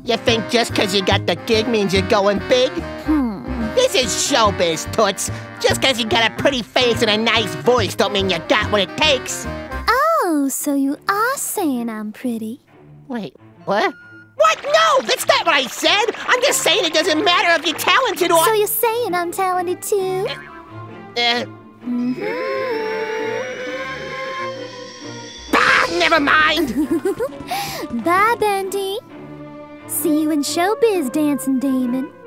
You think just 'cause you got the gig means you're going big? This is showbiz, Toots. Just 'cause you got a pretty face and a nice voice don't mean you got what it takes. Oh, so you are saying I'm pretty? Wait, what? What? No, that's not what I said. I'm just saying it doesn't matter if you're talented or... So you're saying I'm talented too? Bah, never mind. Bye, Bendy. See you in showbiz, Dancing Demon.